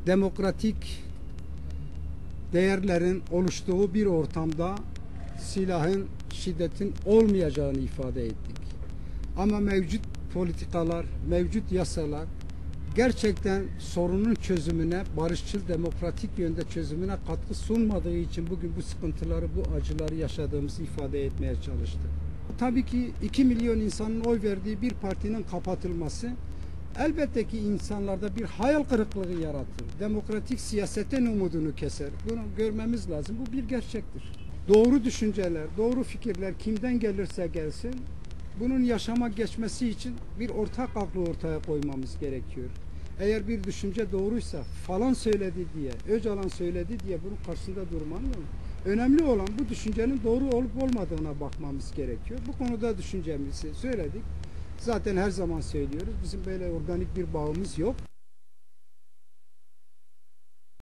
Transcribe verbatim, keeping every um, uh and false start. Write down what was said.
demokratik değerlerin oluştuğu bir ortamda silahın, şiddetin olmayacağını ifade ettik. Ama mevcut politikalar, mevcut yasalar gerçekten sorunun çözümüne, barışçıl, demokratik yönde çözümüne katkı sunmadığı için bugün bu sıkıntıları, bu acıları yaşadığımızı ifade etmeye çalıştık. Tabii ki iki milyon insanın oy verdiği bir partinin kapatılması elbette ki insanlarda bir hayal kırıklığı yaratır. Demokratik siyasetin umudunu keser. Bunu görmemiz lazım. Bu bir gerçektir. Doğru düşünceler, doğru fikirler kimden gelirse gelsin, bunun yaşama geçmesi için bir ortak aklı ortaya koymamız gerekiyor. Eğer bir düşünce doğruysa falan söyledi diye, Öcalan söyledi diye bunun karşısında durmanın önemli olan bu düşüncenin doğru olup olmadığına bakmamız gerekiyor. Bu konuda düşüncemizi söyledik. Zaten her zaman söylüyoruz. Bizim böyle organik bir bağımız yok.